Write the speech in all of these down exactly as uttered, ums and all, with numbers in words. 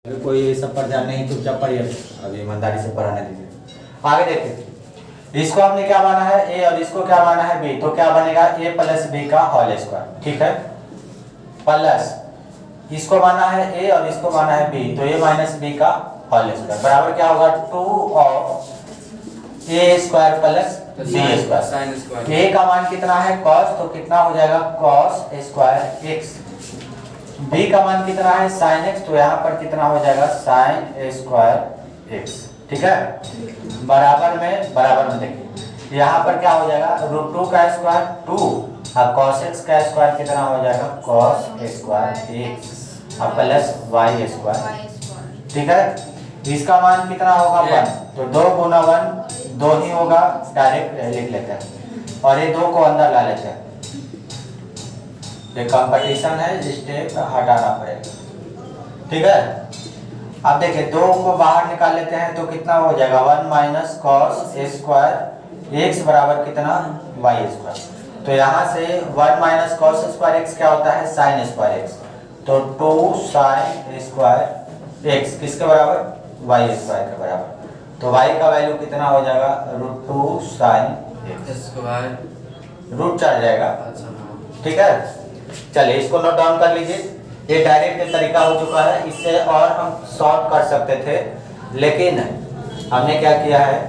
कोई ये सब पर ध्यान नहीं, चुपचाप पढ़िए, अभी ईमानदारी से पढ़ाने दीजिए। आगे देखिए, इसको हमने क्या माना है a और इसको क्या माना है b, तो क्या बनेगा a प्लस बी का होल स्क्वायर, ठीक है, प्लस इसको माना है a और इसको माना है b, तो a माइनस बी का होल स्क्वायर बराबर क्या होगा two of a square plus b square. a का मान कितना है cos, तो कितना हो जाएगा cos स्क्वायर x, b का मान कितना है sin x, तो यहाँ पर कितना हो जाएगा sin स्क्वायर x, ठीक है, बराबर में बराबर में देखिए यहाँ पर क्या हो जाएगा रूट टू का स्क्वायर टू और cos x का स्क्वायर कितना हो जाएगा cos स्क्वायर x और प्लस y स्क्वायर, ठीक है। इसका मान कितना होगा वन, तो दो गुना वन दो ही होगा, डायरेक्ट लिख लेते हैं और ये दो को अंदर ला लेते हैं, ये कंपटीशन है, स्टेप हटाना पड़ेगा, ठीक है। अब देखिए दो को बाहर निकाल लेते हैं तो कितना हो जाएगा one minus cos square x बराबर कितना वाई स्क्वायर, तो यहाँ से one minus cos square x क्या होता है साइन स्क्वायर एक्स, तो टू साइन स्क्वायर एक्स किसके बराबर वाई स्क्वायर के बराबर, तो y का वैल्यू कितना हो जाएगा root two sine x square root चढ़ जाएगा, ठीक है। चलिए इसको नोट डाउन कर लीजिए, ये डायरेक्ट तरीका हो चुका है, इससे और हम सॉल्व कर सकते थे लेकिन हमने क्या किया है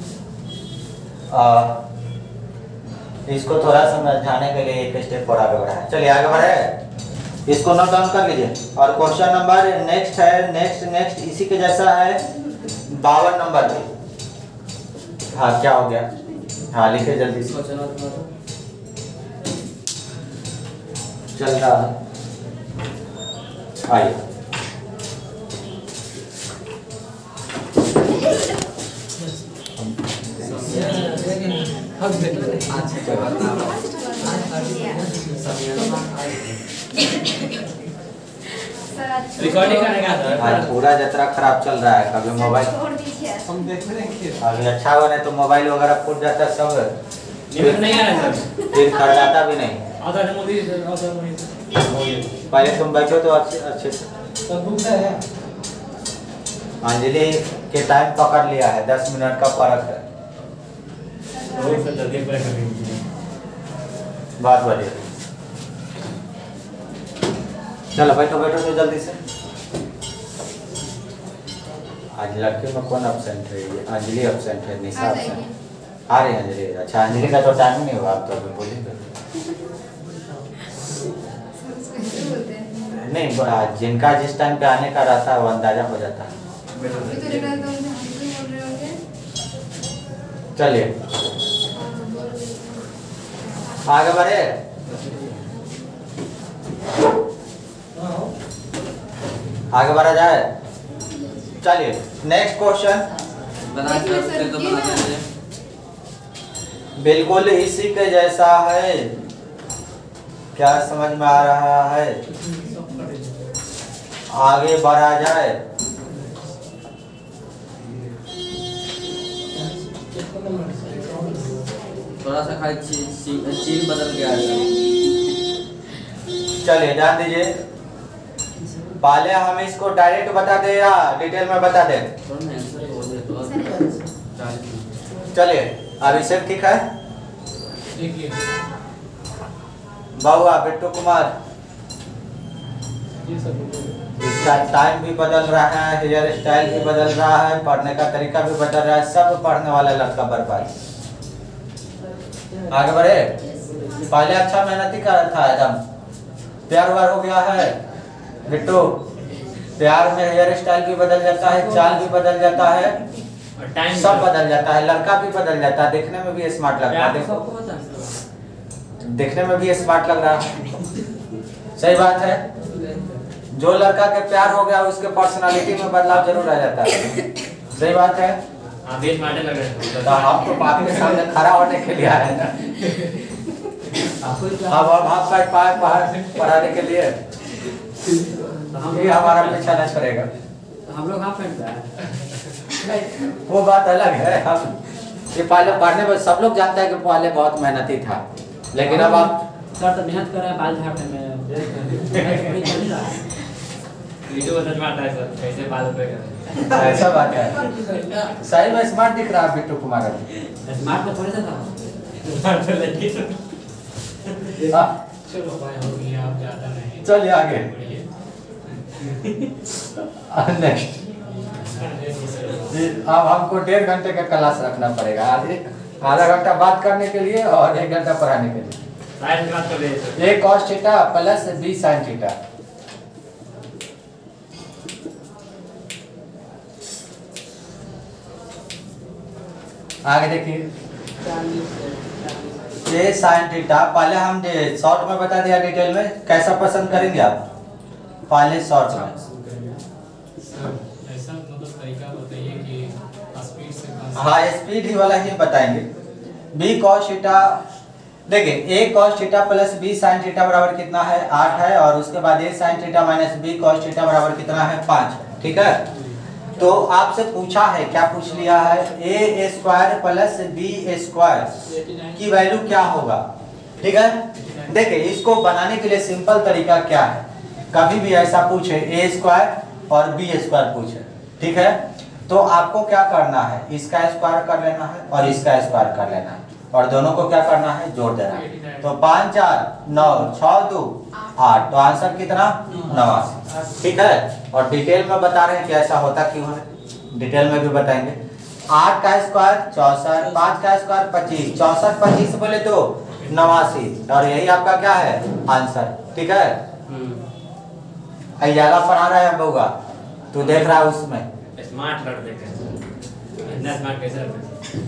आ, इसको थोड़ा समझाने के लिए एक स्टेप और आगे बढ़ा है। चलिए आगे बढ़े, इसको नोट डाउन कर लीजिए और क्वेश्चन नंबर नेक्स्ट है, नेक्स्ट नेक्स्ट इसी के जैसा है बावन नंबर में, हाँ क्या हो गया, हाँ लिखे जल्दी से, चल रहा है आइए। रिकॉर्डिंग करेगा सर, आज पूरा जतरा खराब चल रहा है, कभी मोबाइल हम देख रहे हैं, अभी अच्छा बने तो मोबाइल वगैरह फूट जाता है सब, न्यूज़ नहीं आ रहा सर, फिर खड़ जाता भी नहीं। आधा मोदी आधा मोदी पहले तुम बैठो तो अच्छे अच्छे से, सब भूख है, अंजलि के टाइम पकड़ लिया है, दस मिनट का फर्क है, वही सर जल्दी पूरा कर लीजिए, बात बढ़िया, चलो बैठो बैठो तो जल्दी से। आज लड़कियों में कौन अपसेंट है, ये अंजलि अपसेंट है, निशा अपसेंट, आ रही अंजलि, अच्छा अंजलि का तो टाइम नहीं हुआ, आप तो अभी बोलेंगे नहीं, जिनका जिस टाइम पे आने का रहता है वो अंदाजा हो जाता है। चलिए आगे बढ़े, आगे बढ़ा जाए, चलिए नेक्स्ट क्वेश्चन बिल्कुल इसी के जैसा है, क्या समझ में आ रहा है, आगे बढ़ा जाए, थोड़ा सा खाली चीन बदल गया है, चलिए जान दीजिए, पहले हम इसको डायरेक्ट बता दे या डिटेल में बता दे, चलिए अभिषेक ठीक है, बाबुआ बिट्टू कुमार, इसका टाइम भी बदल रहा है, हेयर स्टाइल भी बदल रहा है, पढ़ने का तरीका भी बदल रहा है, सब पढ़ने वाला लड़का बर्बाद। आगे बढ़े, पहले अच्छा मेहनती का था एकदम, प्यार वार हो गया है बिट्टू, प्यार में हेयर स्टाइल भी बदल जाता है, चाल भी बदल जाता है, सब बदल जाता है, लड़का भी बदल जाता है, देखने में भी स्मार्ट लगता है, देखो देखने में भी स्मार्ट लग रहा है, सही बात है, जो लड़का के प्यार हो गया उसके पर्सनालिटी में बदलाव जरूर आ जाता है, सही बात है, तो हम तो पापी के सामने खड़ा होने के लिए आए हैं, अब हम आपका पार पार पढ़ाने के लिए ये हमारा पीछा न करेगा, हम लोग हाफ पैंट है, वो बात अलग है, हम ये पहले पढ़ने में सब लोग जानते हैं कि पहले बहुत मेहनती था, लेकिन अब आप सर तो मेहनत कर रहा है बाल झाड़ने में वीडियो बहुत स्मार्ट है सर, कैसे बाल पे कर ऐसा बात है। सही में स्मार्ट दिख रहा है बिट्टू कुमार अभी। स्मार्ट में थोड़े सा था। स्मार्ट तो लड़की तो हाँ, चलो भाई हो गया, आप ज्यादा नहीं। चलिए आगे। नेक्स्ट, अब हमको डेढ़ घंटे का क्लास रखना पड़ेगा। आधे आधा घंटा बात करने के लिए और एक घंटा पढ़ाने के लिए। साइड बात कर रहे हैं A cos theta plus B sin theta. आगे देखिए, ए sin थीटा पहले हम शॉर्ट में बता दिया, डिटेल में कैसा पसंद करेंगे आप? पहले शॉर्ट में ऐसा मतलब तरीका बताइए कि स्पीड से कम। हाँ, स्पीड ही वाला ही बताएंगे। बी cos थीटा, देखिए a cos theta plus b sin theta बराबर कितना है? आठ है। और उसके बाद a sin theta minus b cos theta बराबर कितना है? पाँच। ठीक है, तो आपसे पूछा है, क्या पूछ लिया है? a square plus b square की वैल्यू क्या होगा? ठीक है, देखिए इसको बनाने के लिए सिंपल तरीका क्या है? कभी भी ऐसा पूछे a स्क्वायर और b स्क्वायर पूछे, ठीक है, तो आपको क्या करना है? इसका स्क्वायर कर लेना है और इसका स्क्वायर कर लेना है और दोनों को क्या करना है? जोड़ देना है। तो पाँच चार नौ, छः दो आठ, तो आंसर कितना? नवासी। ठीक है, और डिटेल में बता रहे हैं कि ऐसा होता क्यों है, डिटेल में भी बताएंगे। आठ का स्क्वायर चौसठ, पाँच का स्क्वायर पच्चीस, चौसठ पच्चीस बोले तो नवासी, और यही आपका क्या है? आंसर। ठीक है, ज्यादा पढ़ा रहा है बउआ, तू देख रहा है उसमें स्मार्ट लड़ देखे इतना स्मार्ट कैसे लड़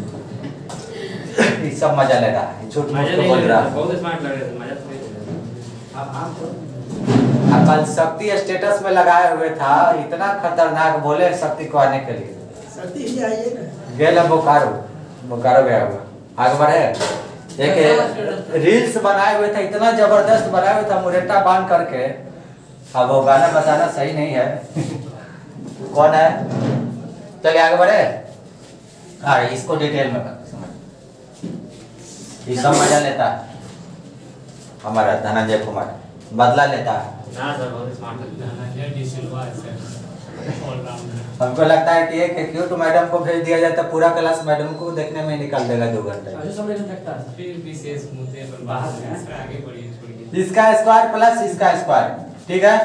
ये सब मजा ले रहा है, झूठ मूठ मजा तो नहीं बोल ले रहा रहा, है। बहुत स्मार्ट लग रहे थे, मजा तो नहीं आप आप कल शक्ति स्टेटस में लगाए हुए था, इतना खतरनाक बोले शक्ति को आने के लिए। शक्ति ही आइए ना। गेला बोकारो, बोकारो गया हुआ। आगे बढ़े, एक रील्स बनाए हुए थे, इतना जबरदस्त बनाए हुए था मुरेटा बांध करके। अब वो गाना बताना सही नहीं है। कौन है? चलिए आगे बढ़े। अरे इसको डिटेल में समझ, ये सब मजा लेता है हमारा धनंजय कुमार, बदला लेता है। ना सर बहुत स्मार्ट लगता है ना, ये डी सिल्वा ऐसे ऑल राउंडर। हमको लगता है कि एक क्यूट मैडम को भेज दिया जाए तो पूरा क्लास मैडम को देखने में निकाल देगा दो घंटे। फिर विशेष मुद्दे पर बात है, इससे आगे बढ़िए छोड़िए। इसका स्क्वायर प्लस इसका स्क्वायर, ठीक है,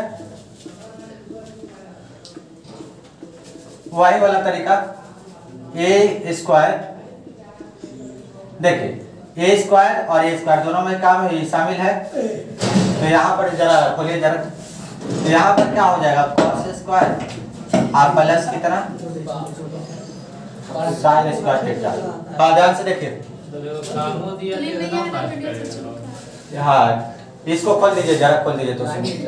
वही वाला तरीका। ए स्क्वायर, देखिए ए स्क्वायर और ए स्क्वायर दोनों में काम शामिल है, तो यहाँ पर जरा खोलिए जरा, तो यहाँ पर क्या हो जाएगा? cos स्क्वायर आप प्लस कितना sin स्क्वायर थीटा। हाँ ध्यान से देखिए, तो जो कामो दिया ये ना बात करेगा। हाँ इसको खोल दीजिए जरा, खोल दीजिए तो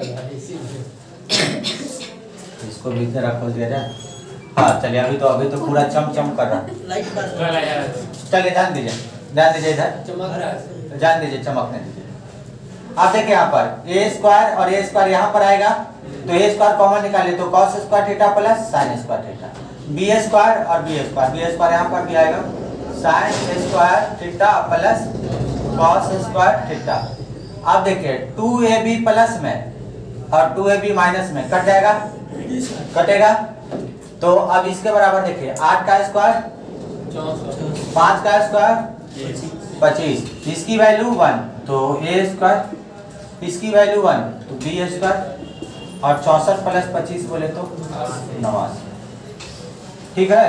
इसको भी जरा खोल दिया जाए। हाँ चलिए, अभी तो अभी तो पूरा चम चम कर रहा है। लाइट पर चला यार चलिए ध्यान दीजिए, ध्यान दीजिए इधर, चमक रहा है। ध्यान दीजिए, चमकने दीजिए। आप देखिए यहाँ पर ए स्क्वायर और ए स्क्वायर यहाँ पर आएगा, तो ए स्क्वायर कॉमन निकालिए तो cos square theta plus sin square theta. B square और बी स्क्वायर, बी स्क्वायर यहाँ पर भी आएगा, sin square theta plus cos square theta. अब देखिए टू ए बी प्लस में और टू ए बी माइनस में कट जाएगा, कटेगा, तो अब इसके बराबर देखिए आठ का स्क्वायर, पाँच का स्क्वायर पच्चीस, इसकी वैल्यू वन, तो ए स्क्वायर, इसकी वैल्यू वन तो बी स्क्वायर, और चौसठ प्लस पच्चीस बोले तो नवासी। ठीक है,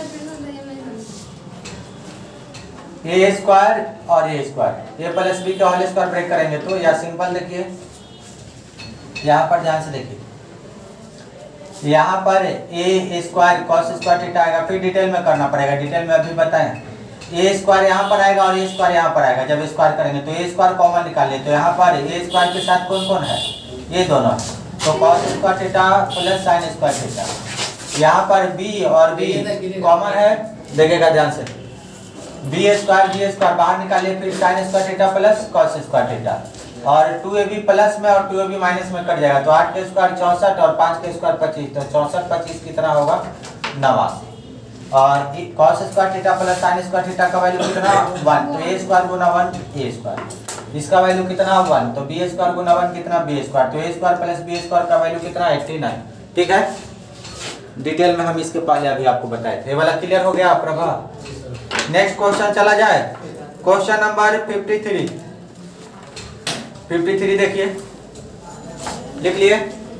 ए स्क्वायर और A square, A plus B का होल स्क्वायर ब्रेक करेंगे तो, या सिंपल देखिए यहाँ पर ध्यान से देखिए, यहाँ पर A square cos square theta आएगा, फिर डिटेल में करना पड़ेगा, डिटेल में अभी बताएं। ए स्क्वायर यहाँ पर आएगा और ए स्क्वायर यहाँ पर आएगा, जब स्क्वायर करेंगे तो ए स्क्वायर कॉमन निकालिए, तो यहाँ पर ए स्क्वायर के साथ कौन कौन है? ये दोनों है, तो cos square theta plus sin square theta. यहाँ पर b और b कॉमन है, देखिएगा ध्यान से, बी स्क्वायर बी स्क्वायर बाहर निकालिए, फिर sin square theta plus cos square theta, और टू ए बी प्लस में और टू ए बी माइनस में कट जाएगा, तो आठ के स्क्वायर चौसठ और पाँच के स्क्वायर पच्चीस, तो चौसठ पच्चीस कितना होगा? नवासी। और cos square theta plus sin square theta का वैल्यू कितना? वन, तो ए स्क्वायर गुना वन ए स्क्वायर, इसका वैल्यू कितना? वन, तो बी स्क्वायर गुना वन कितना? बी स्क्वायर, तो A square plus B square का वैल्यू कितना? एट्टी नाइन, ठीक है, डिटेल में हम इसके पहले अभी आपको बताए थे। ये वाला क्लियर हो गया प्रभा। नेक्स्ट क्वेश्चन चला जाए, question number fifty three. Fifty three देखिए, लिख लिए?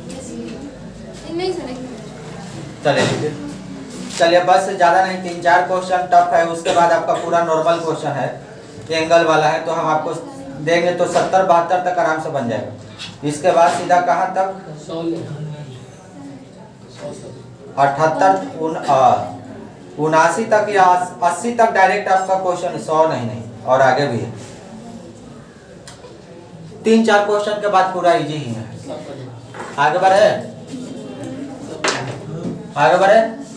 चलिए लिखिए। चलिए बस ज़्यादा नहीं, तीन चार क्वेश्चन टफ है, उसके बाद आपका पूरा नॉर्मल क्वेश्चन है, एंगल वाला है, तो हम आपको देंगे तो सत्तर बहत्तर तक आराम से बन जाएगा। इसके बाद सीधा कहाँ तक? अठहत्तर उनासी तक या अस्सी तक डायरेक्ट आपका क्वेश्चन, सौ नहीं नहीं और आगे भी है। तीन चार क्वेश्चन के बाद पूरा इजी ही है। आगे बढ़े, आगे बढ़े।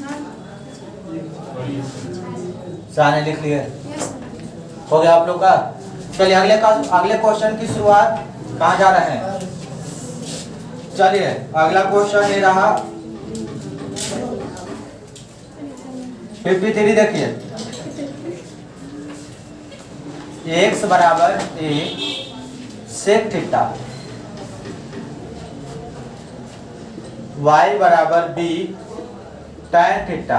साने लिख लिए, हो गया आप लोग का। चलिए अगले का अगले क्वेश्चन की शुरुआत कहाँ जा रहे हैं? चलिए अगला क्वेश्चन ये रहा फिफ्टी थ्री। देखिए एक्स बराबर ए सेक थीटा, वाई बराबर बी टैन थीटा,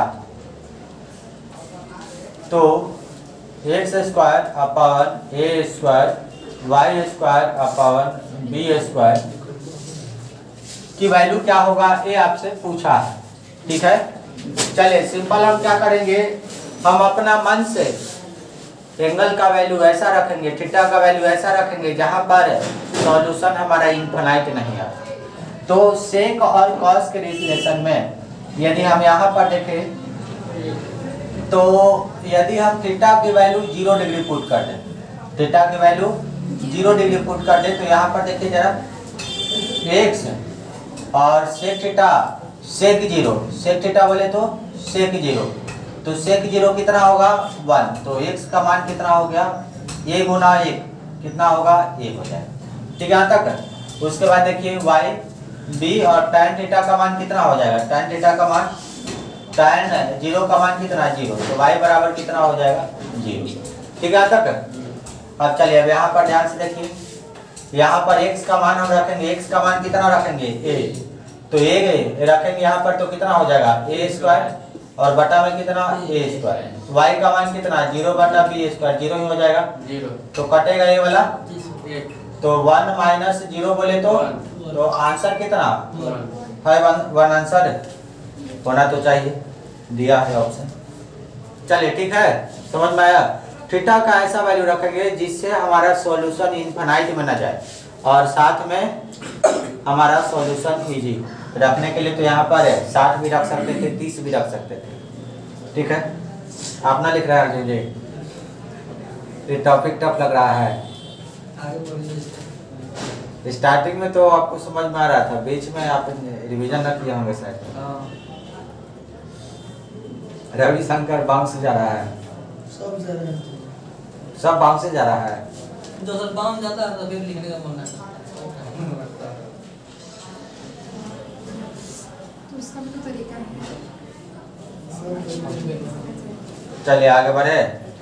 तो x square upon A square y square upon B square की वैल्यू क्या होगा, ये आपसे पूछा है। ठीक है, चलिए सिंपल हम क्या करेंगे, हम अपना मन से एंगल का वैल्यू ऐसा रखेंगे, थीटा का वैल्यू ऐसा रखेंगे जहां पर सॉल्यूशन हमारा इनफाइनाइट नहीं है। तो सेक और कॉस के रिलेशन में यदि हम यहाँ पर देखें तो यदि हम थीटा की वैल्यू जीरो डिग्री पुट कर दें, थीटा की वैल्यू जीरो डिग्री पुट कर दें, तो यहाँ पर देखिए जरा एक्स और sec theta sec zero, sec theta बोले तो सेक जीरो, तो सेक जीरो कितना होगा वन, तो एक्स का मान कितना हो गया, ए गुना एक कितना होगा एक हो जाएगा। ठीक है यहाँ तक। उसके बाद देखिए वाई बी और टैन थीटा का मान कितना हो जाएगा, टैन थीटा का मान टैन जीरो का मान कितना जीरो, तो वाई बराबर कितना हो जाएगा जीरो। ठीक है यहाँ तक। अब चलिए अब यहाँ पर ध्यान से देखिए, यहाँ पर x का मान हम रखेंगे, x का मान कितना रखेंगे a, तो a रखेंगे यहाँ पर तो कितना हो जाएगा a स्क्वायर और बटा में कितना a स्क्वायर, y का मान कितना जीरो बटा b स्क्वायर, जीरो ही हो जाएगा जीरो, तो कटेगा ये वाला, तो वन माइनस जीरो बोले तो तो आंसर कितना है, वन वन आंसर होना तो चाहिए, दिया है ऑप्शन। चलिए ठीक है, समझ में आया। थीटा का ऐसा वैल्यू रखेंगे जिससे हमारा सॉल्यूशन इनफाइनाइट में न जाए और साथ में हमारा सॉल्यूशन इजी रखने के लिए तो यहाँ पर है साठ भी रख सकते थे, तीस भी रख सकते थे। ठीक है, अपना लिख रहा है अर्जुन जी, ये टॉपिक टफ लग रहा है। स्टार्टिंग में तो आपको समझ में आ रहा था, बीच में आप रिवीजन न किए होंगे शायद। रवि शंकर बाउंस से जा रहा है, सब जा रहे हैं, सब बाउंस से जा रहा है। जो सर बाउंस जाता है तो फिर लिखने का मन है। तो उसका भी तरीका है। चलिए आगे बढ़े,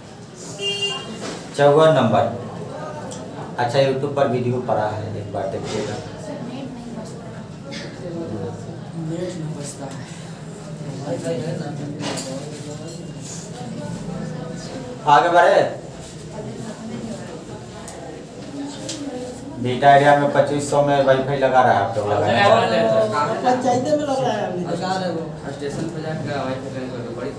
चौवन नंबर। अच्छा यूट्यूब पर वीडियो पड़ा है, एक बार देखिएगा। नेट में बसता है। आगे बढ़े, बीटा एरिया में पच्चीस सौ में वाईफाई लगा रहा है, आप लोग लगा रहे हैं। पंचायत में लग रहा है अभी। सरकार है वो स्टेशन पे जाकर वाईफाई कनेक्ट करके बड़ी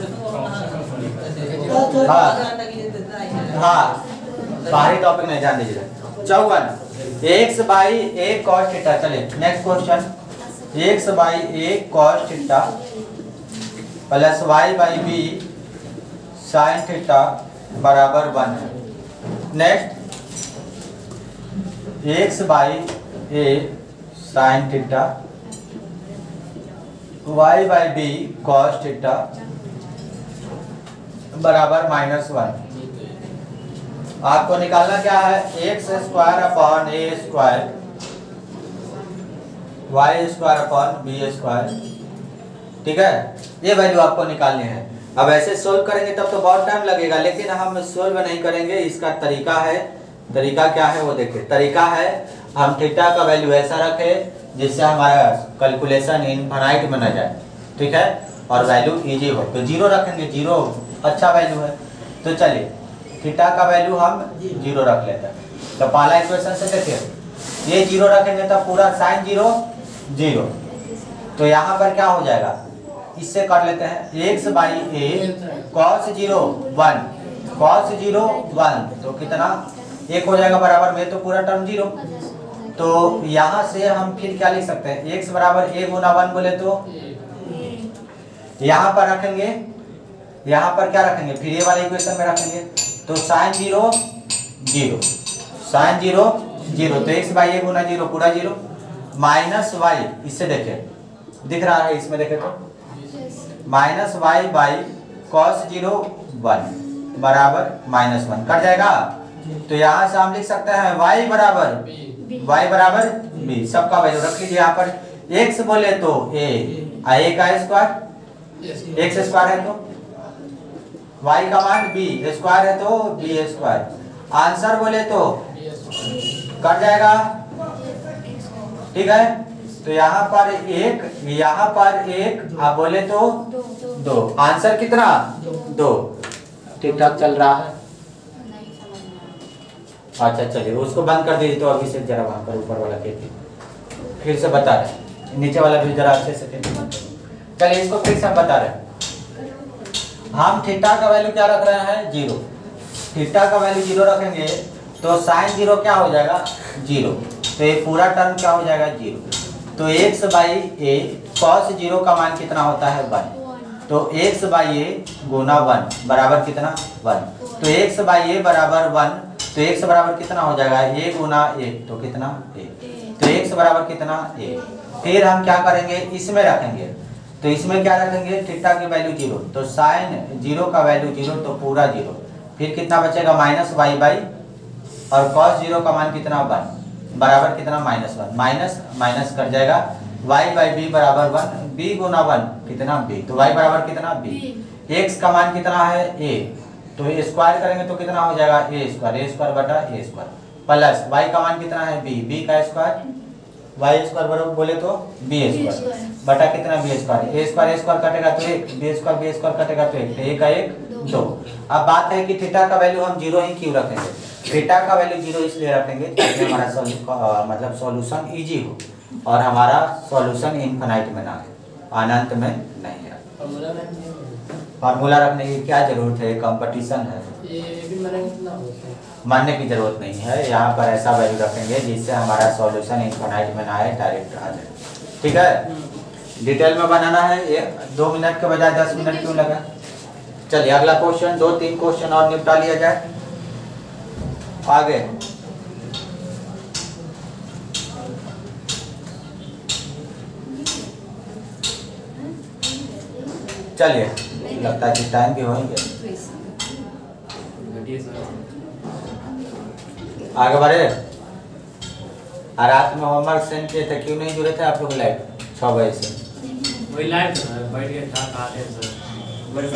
हाँ हाँ, बाहरी टॉपिक नहीं जान दीजिए। चौवन x by A cos theta. चलिए next question, x by A cos theta plus y by B sine theta बराबर वन है। Next x by A sine theta y by B cos theta बराबर minus one. आपको निकालना क्या है, x square upon A square y square upon B square. ठीक है, ये वैल्यू आपको निकालनी है। अब ऐसे सोल्व करेंगे तब तो बहुत टाइम लगेगा, लेकिन हम सोल्व नहीं करेंगे। इसका तरीका है, तरीका क्या है वो देखिए। तरीका है हम थीटा का वैल्यू ऐसा रखें जिससे हमारा कैलकुलेशन इनफाइनाइट में न जाए, ठीक है, और वैल्यू इजी हो। तो जीरो रखेंगे, जीरो अच्छा वैल्यू है। तो चलिए थीटा का वैल्यू हम जीरो रख लेते हैं। तो पहला इक्वेशन से देखिए, ये जीरो रखेंगे तो पूरा साइन जीरो जीरो, तो यहाँ पर क्या हो जाएगा, इससे कर लेते हैं x by A cos zero one, cos zero one तो कितना एक हो जाएगा बराबर में, तो पूरा टर्म जीरो। तो यहाँ से हम फिर क्या लिख सकते हैं, एक्स बराबर ए गुना वन बोले तो यहाँ पर रखेंगे, यहाँ पर क्या रखेंगे, फिर ये वाले इक्वेशन में रखेंगे। तो sine zero zero, sine zero zero, तो एक्स बाई ए गुना जीरो पूरा जीरो, माइनस वाई, इससे देखे दिख रहा है, इसमें देखे तो minus y by cos zero one बराबर माइनस वन कट जाएगा। तो यहाँ से हम लिख सकते हैं y बराबर y बराबर b, सबका वैल्यू रख लीजिए। यहाँ पर x बोले तो a, a का स्क्वायर, x स्क्वायर है तो y का मान b स्क्वायर है तो b स्क्वायर, आंसर बोले तो कट जाएगा, ठीक है। तो यहाँ पर एक, यहाँ पर एक, आप बोले तो दो, आंसर कितना दो, ठीक ठाक चल रहा है। अच्छा चलिए उसको बंद कर दीजिए। तो अभी से जरा वहाँ पर ऊपर वाला खेती फिर से बता रहे, नीचे वाला भी जरा अच्छे से खेती बंद करो। चलिए इसको फिर से हम बता रहे, हम थीटा का वैल्यू क्या रख रहे हैं, जीरो। थीटा का वैल्यू जीरो रखेंगे तो साइन जीरो क्या हो जाएगा, जीरो, तो ये पूरा टर्म क्या हो जाएगा, जीरो। तो x by A cos zero का मान कितना होता है, वन। तो एक्स बाई ए गुना वन बराबर कितना, वन। तो एक्स बाई ए बराबर वन, तो x बराबर कितना हो जाएगा, ए गुना एक, तो कितना एक, तो x बराबर कितना एक। फिर हम क्या करेंगे, इसमें रखेंगे, तो इसमें क्या रखेंगे, थीटा की वैल्यू जीरो, तो साइन जीरो का वैल्यू जीरो, तो पूरा जीरो। फिर कितना बचेगा, माइनस वाई बाई, और कॉस जीरो का मान कितना, वन बराबर कितना, माइनस वन, माइनस माइनस कर जाएगा, y बाई बी बराबर वन, b गुना वन कितना b, तो y बराबर कितना b, x का मान कितना है a, तो ये स्क्वायर करेंगे तो कितना हो जाएगा, ए स्क्वायर, ए स्क्वायर बटा ए स्क्वायर, प्लस वाई का मान कितना है बी, बी का स्क्वायर, वाई स्क्वायर बराबर बोले तो बी स्क्वायर बटा कितना, B square, A square A square कटेगा तो एक, बी स्क्वायर बी स्क्वायर कटेगा तो एक, एक का एक दो। अब बात है कि थीटा का वैल्यू हम जीरो ही क्यों रखेंगे, थीटा का वैल्यू जीरो इसलिए रखेंगे ताकि हमारा सॉल्यूशन मतलब सॉल्यूशन इजी हो और हमारा सॉल्यूशन इनफाइनाइट में ना हो, अनंत में नहीं है। फार्मूला रखने की क्या जरूरत है, कंपटीशन है, ये भी मैंने कितना मानने की जरूरत नहीं है। यहाँ पर ऐसा वैल्यू रखेंगे जिससे हमारा सॉल्यूशन इनफाइनाइट में ना आए, डायरेक्ट आ जाए, ठीक है। डिटेल में बनाना है, ये दो मिनट के बजाय दस मिनट क्यों लगा। चलिए अगला क्वेश्चन, दो तीन क्वेश्चन और निपटा लिया जाए, आगे चलिए, लगता है कि टाइम भी होंगे, आगे बढ़े। रात में होमवर्क सेंड किए थे, क्यों नहीं जुड़े थे आप लोग लाइव छः बजे से, वही लाइव बैठ के था खाते थे बड़े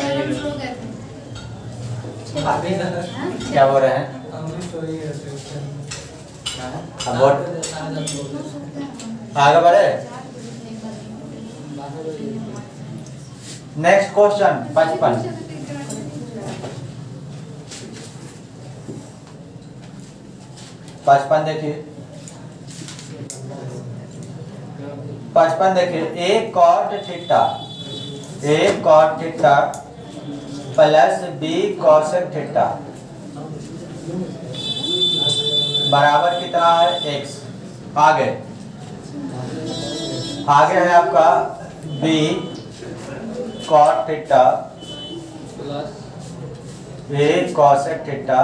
क्या बोल रहे हैं, अब बोल आगे बढ़े। नेक्स्ट क्वेश्चन पचपन, पचपन देखिए, पचपन देखिए, A cot theta, A cot theta plus B cosec theta बराबर कितना है, एक्स। आगे आगे है आपका B cot theta A cosec theta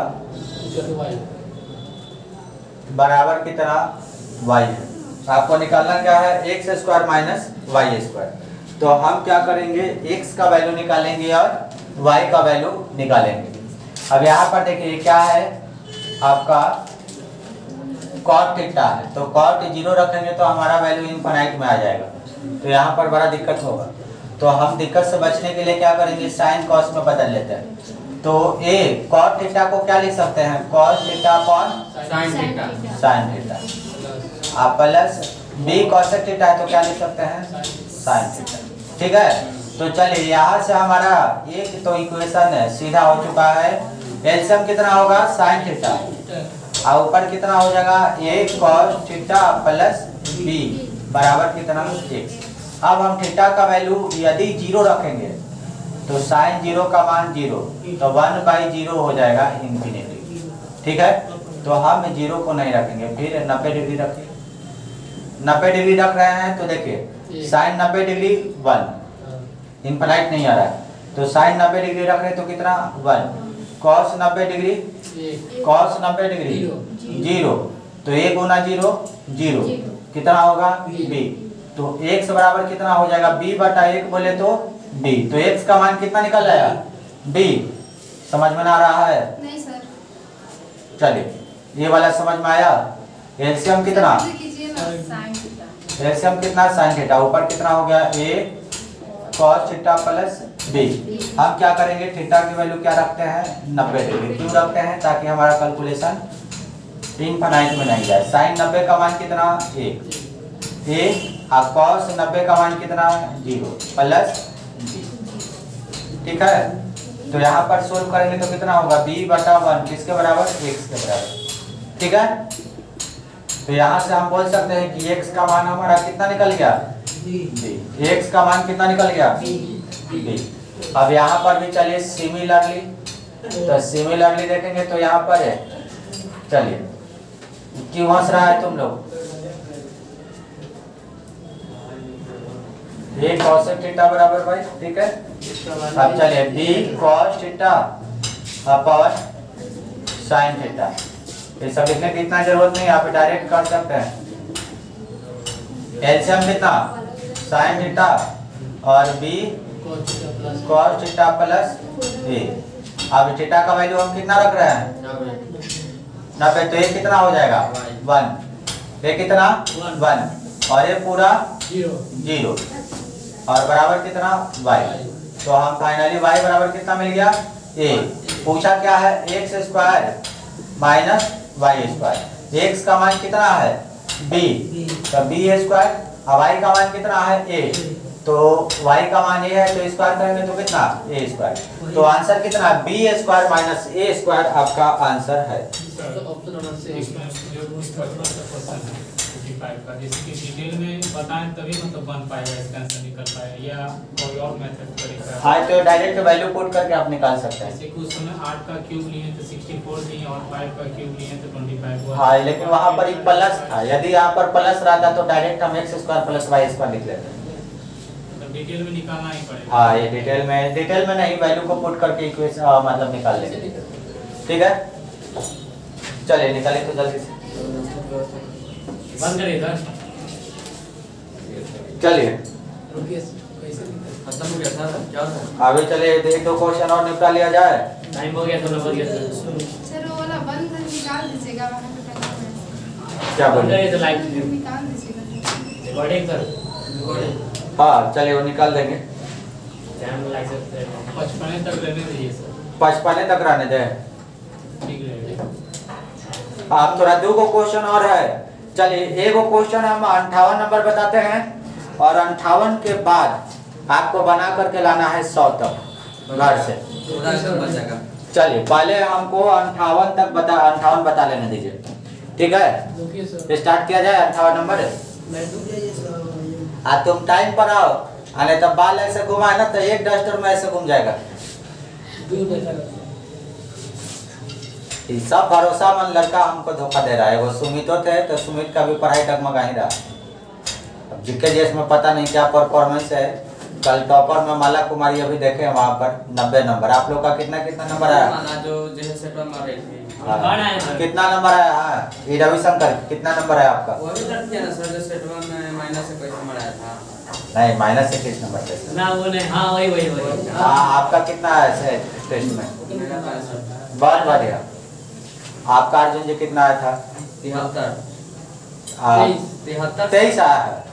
बराबर कितना, वाई। आपको निकालना क्या है, x square minus y square. तो हम क्या करेंगे, एक्स का वैल्यू निकालेंगे और वाई का वैल्यू निकालेंगे। अब यहाँ पर देखिए क्या है आपका कॉट थीटा है, तो कॉट जीरो रखेंगे तो हमारा वैल्यू इनफाइनाइट में आ जाएगा, तो यहाँ पर बड़ा दिक्कत होगा। तो हम दिक्कत से बचने के लिए क्या करेंगे, साइन कॉस में बदल लेते हैं। तो ए कॉट थीटा को क्या लिख सकते हैं, cos theta upon sine theta, sine theta, आप प्लस बी कॉसेक थीटा है तो क्या लिख सकते हैं साइन थीटा। ठीक है, तो चलिए यहाँ से हमारा एक तो इक्वेशन है सीधा हो चुका है। एलसीएम कितना होगा साइन थीटा और ऊपर कितना हो जाएगा A cos theta plus B बराबर कितना एक्स। अब हम थीटा का वैल्यू यदि जीरो रखेंगे तो साइन जीरो का मान जीरो, तो वन बाई जीरो हो जाएगा इंफिनिटी। ठीक है, तो हम जीरो को नहीं रखेंगे, फिर नब्बे डिग्री रखेंगे। नब्बे डिग्री रख रहे हैं तो देखिए साइन नब्बे डिग्री वन, इनफाइनाइट नहीं आ रहा है, तो साइन नब्बे डिग्री रख रहे तो कितना वन, कॉस नब्बे डिग्री कॉस नब्बे डिग्री जीरो, तो एक गुना जीरो जीरो कितना होगा बी, तो एक्स बराबर कितना हो जाएगा बी बटा एक बोले तो बी, तो एक्स का मान कितना निकल आया बी। समझ में आ रहा है? नहीं सर। चलिए ये वाला समझ में आया। एलसीएम कितना एलसीएम कितना साइन थीटा, ऊपर कितना हो गया a cos theta plus b. हम क्या करेंगे थीटा की वैल्यू क्या रखते हैं नब्बे डिग्री, क्यों रखते हैं ताकि हमारा कैलकुलेशन इनफाइनाइट में नहीं जाए। साइन नब्बे का मान कितना एक, एक और कॉस नब्बे का मान कितना जीरो प्लस बी। ठीक है, तो यहाँ पर सोल्व करेंगे तो कितना होगा बी बटा वन किसके बराबर एक्स के बराबर। ठीक है, तो यहाँ से हम बोल सकते हैं कि x का मान हमारा कितना निकल गया बी, x का मान कितना निकल गया बी। अब यहाँ पर भी चलिए सिमिलरली, तो सिमिलरली देखेंगे तो यहाँ पर है, चलिए क्यों हंस रहा है तुम लोग, ए cos थीटा बराबर भाई। ठीक है, अब चलिए b cos theta upon sin theta, ये सब लिखने की इतना जरूरत नहीं, आप डायरेक्ट कर सकते हैं। एलसीएम कितना sin थीटा और b cos theta plus a। अब थीटा का वैल्यू हम कितना रख रहे हैं नब्बे, तो ये कितना हो जाएगा वन, ये कितना वन और ये पूरा जीरो और बराबर कितना y, तो हम फाइनली y बराबर कितना मिल गया a। पूछा क्या है x square minus y square, x का मान कितना है b, तो b स्क्वायर, और y का मान कितना है a, तो y का मान a है तो स्क्वायर करेंगे तो कितना a स्क्वायर, तो आंसर कितना b square minus a square आपका आंसर है। जैसे कि डिटेल में बताएं तभी मतलब बन पाएगा, इसका आंसर निकल पाएगा, या कोई और मेथड तरीका। हाँ, तो डायरेक्ट वैल्यू पुट करके आप निकाल सकते हैं। जैसे कुछ समय आठ का क्यूब लिए तो चौंसठ लिए और पाँच का क्यूब लिए तो पच्चीस हुआ। हाँ, लेकिन वहाँ पर एक प्लस था, यदि यहाँ पर प्लस रहता तो डायरेक्ट हम x square plus y square लिख लेते। तो डिटेल में निकालना ही पड़ेगा। हाँ, ये डिटेल में डिटेल में नहीं, वैल्यू को पुट करके इक्वेशन मतलब निकाल लेंगे। ठीक है, चलिए निकालिए तो जल्दी से, बंद करिए सर। चलिए खत्म हो गया था क्या था? आगे चलिए, एक दो क्वेश्चन और निपटा लिया जाए। टाइम हो गया, तो हो गया सर। सर वो वाला बंद कर निकाल दीजिएगा वहाँ पे टाइम क्या बोल रहे हैं? तो लाइव निकाल दीजिएगा रिकॉर्डिंग सर। हाँ, चलिए वो निकाल देंगे। चैनल लाइक सकते हैं, पचपन तक रहने दीजिए सर, पचपन तक रहने दें। ठीक रहेगा। आप थोड़ा दो को क्वेश्चन और है, चलिए एक क्वेश्चन हम अंठावन नंबर बताते हैं और अंठावन के बाद आपको बना करके लाना है सौ तक घर से। थोड़ा सा बच जाएगा। चलिए पहले हमको अंठावन तक बता अंठावन बता लेने दीजिए। ठीक है, स्टार्ट किया जाए अंठावन नंबर। आ तुम टाइम पर आओ, अरे तब बाल ऐसे घुमाए ना तो एक डस्टर में ऐसे घूम जाएगा। ये सब भरोसा मन लड़का हमको धोखा दे रहा है। वो सुमितो थे तो सुमित का भी पढ़ाई डगमगा ही रहा। अब जिसके जेस में पता नहीं क्या परफॉर्मेंस है। कल टॉपर में माला कुमारी अभी देखे वहाँ पर नब्बे नंबर। आप लोग का कितना कितना नंबर आया? जो जैसे सेट मार रही थी। हाँ, कितना नंबर आया? हाँ, ये रविशंकर कितना नंबर है आपका? वो भी कर दिया ना सर, जो सेट में माइनस से कोई नंबर आया था। नहीं, माइनस से किस नंबर थे? ना वो नहीं, हाँ वही वही वही। हाँ, आपका कितना है टेस्ट में? मेरा पैंसठ। बहुत बढ़िया। आपका अर्जुन जी कितना आया था? तिहत्तर। हाँ, तिहत्तर तेईस आया है।